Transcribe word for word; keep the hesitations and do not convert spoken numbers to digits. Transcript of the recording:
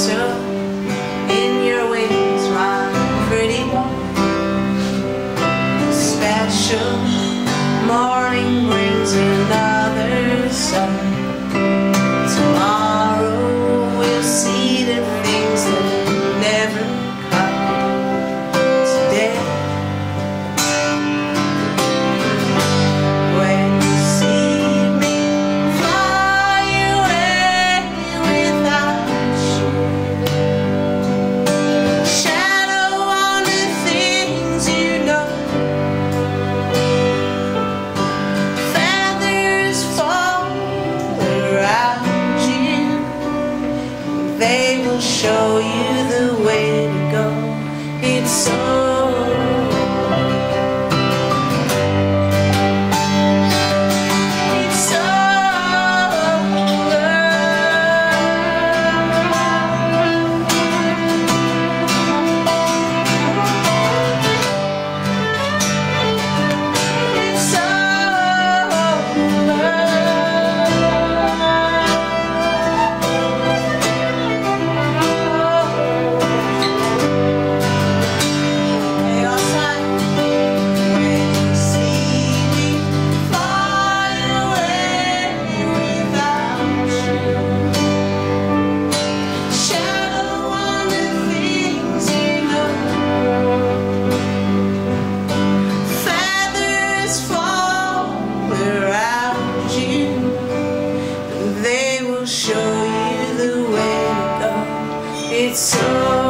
so in your wings, my pretty one. Special morning brings another sun. Tomorrow we'll see the things that never come today. When you see me fly away without you, shadow on the things you know. Feathers fall around you, they will show you the way to go. It's so It's over. It's show you the way to go. It's so